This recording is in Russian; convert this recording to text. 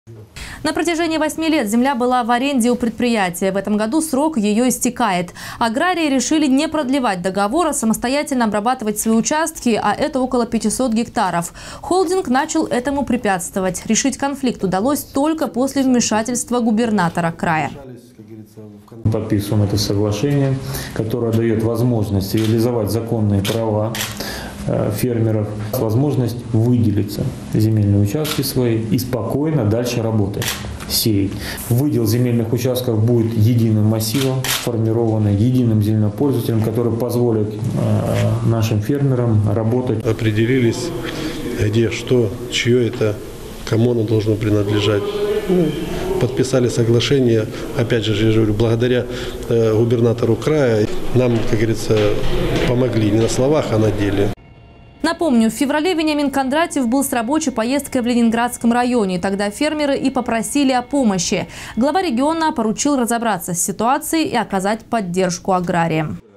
На протяжении 8 лет земля была в аренде у предприятия. В этом году срок ее истекает. Аграрии решили не продлевать договор, а самостоятельно обрабатывать свои участки, а это около 500 гектаров. Холдинг начал этому препятствовать. Решить конфликт удалось только после вмешательства губернатора края. Подписываем это соглашение, которое дает возможность реализовать законные права фермеров, возможность выделиться земельные участки свои и спокойно дальше работать, сеять. Выдел земельных участков будет единым массивом, сформированным единым землепользователем, который позволит нашим фермерам работать. Определились, где, что, чье это, кому оно должно принадлежать. Подписали соглашение, опять же, я говорю, благодаря губернатору края нам, как говорится, помогли не на словах, а на деле. Напомню, в феврале Вениамин Кондратьев был с рабочей поездкой в Ленинградском районе. Тогда фермеры и попросили о помощи. Глава региона поручил разобраться с ситуацией и оказать поддержку аграриям.